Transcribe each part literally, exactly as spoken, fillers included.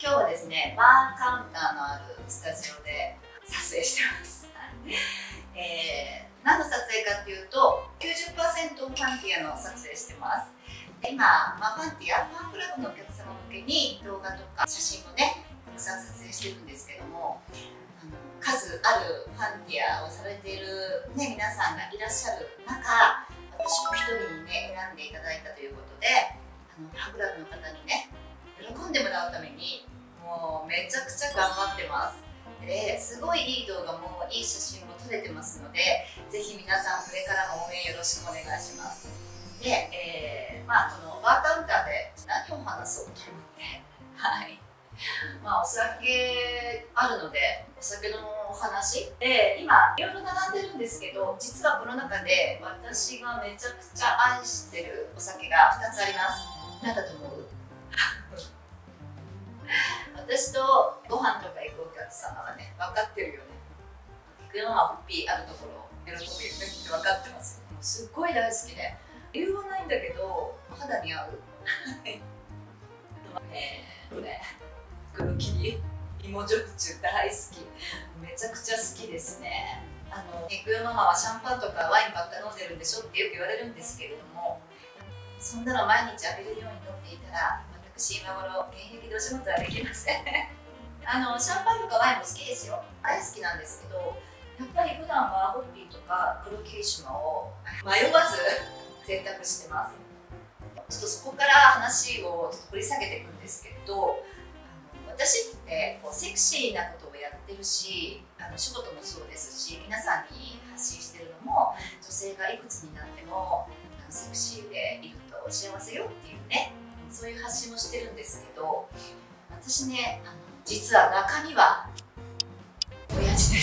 今日はですね、バーカウンターのあるスタジオで撮影してます。えー、何の撮影かっていうと、きゅうじゅっパーセント ファンティアの撮影してます。今、まあ、ファンティア、ファンクラブのお客様向けに動画とか写真をね、たくさん撮影してるんですけども、あの数あるファンティアをされている、ね、皆さんがいらっしゃる中、私も一人にね、選んでいただいたということで、あのファンクラブの方にね、喜んでもらうためにもうめちゃくちゃ頑張ってます。ですごいいい動画もいい写真も撮れてますので、ぜひ皆さんこれからも応援よろしくお願いします。で、えー、まあこのバーカウンターで何を話そうと思って、はい、まあお酒あるのでお酒のお話で今いろいろ並んでるんですけど、実はこの中で私がめちゃくちゃ愛してるお酒がふたつあります。何だと思う？私とご飯とか行くお客様はね、分かってるよね。行くようなホッピーあるところ喜ぶよねって分かってますよ。すっごい大好きで、理由はないんだけど肌に合う。えー、これ黒霧芋焼酎大好き、めちゃくちゃ好きですね。あの行くよママはシャンパンとかワインばっか飲んでるんでしょってよく言われるんですけれども、そんなの毎日浴びるように飲んでいたら、私今頃現役でお仕事はできません。あのシャンパンとかワインも好きですよ、大好きなんですけど、やっぱり普段はホッピーとか黒霧島を迷わず選択してます。ちょっとそこから話を掘り下げていくんですけど、あの私ってこうセクシーなことをやってるし、あの仕事もそうですし、皆さんに発信してるのも、女性がいくつになってもあのセクシーでいると幸せよっていうね、そういう発信もしてるんですけど、私ね、あの実は中身は親父です。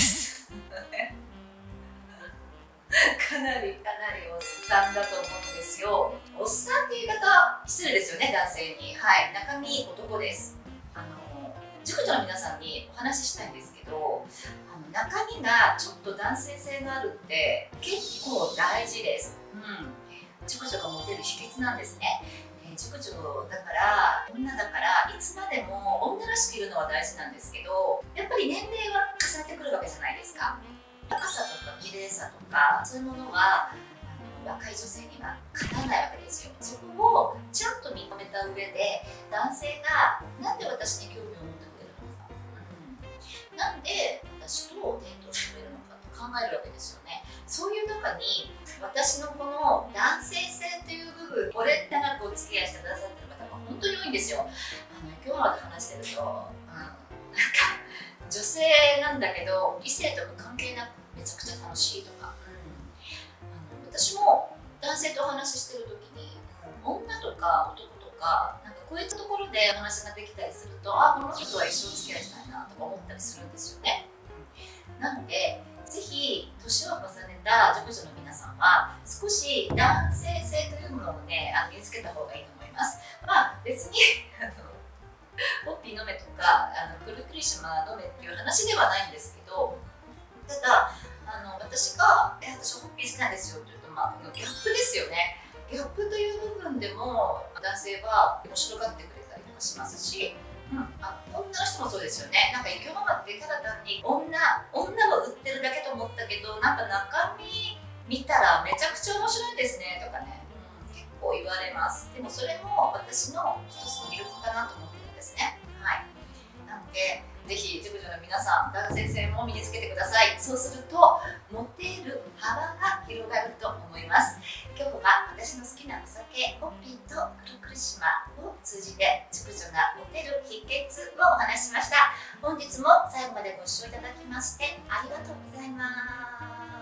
かなりかなりおっさんだと思うんですよ。おっさんって言い方失礼ですよね、男性に。はい、中身男です。あの塾女の皆さんにお話ししたいんですけど、あの中身がちょっと男性性があるって結構大事です。うん、塾女がモテる秘訣なんですね。熟女だから女だからいつまでも女らしくいるのは大事なんですけど、やっぱり年齢は重ねてくるわけじゃないですか。若さとか綺麗さとかそういうものはあの若い女性には勝たないわけですよ。そこをちゃんと認めた上で、男性がなんで私に興味を持ってくれるのか、うん、なんで私とデートしてくれるのかと考えるわけですよね。そういう中に私のこの男性性という部分、これ長くお付き合いしてくださってる方が本当に多いんですよ。あの今日まで話してると、うん、なんか女性なんだけど異性とか関係なくめちゃくちゃ楽しいとか、うん、あの私も男性とお話ししてる時に、うん、女とか男とかなんかこういったところでお話ができたりすると、あ、この人とは一生付き合いしたいなとか思ったりするんですよね。うん、なのでぜひ年を重ねた熟女の皆さんは少し男性性というものをね、あの身につけた方がいいと思います。まあ別にあのホッピー飲めとかあの黒霧島飲めっていう話ではないんですけど、ただあの私が「え私ホッピー好きなんですよ」って言うと、まあ、このギャップですよね。ギャップという部分でも男性は面白がってくれたりとかしますし、うん、あ女の人もそうですよね。なんかイケママってただ単に女女を売ってるだけと思ったけど、なんか中身見たらめちゃくちゃ面白いですねとかね、うん、結構言われます。でもそれも私の一つの魅力かなと思ってるんですね。はい、なのでぜひ熟女の皆さん、男性性も身につけてください。そうするとモテる幅が広がると思います。今日は私の好きなお酒ホッピーと黒霧島を通じて熟女がモテる秘訣をお話ししました。本日も最後までご視聴いただきましてありがとうございます。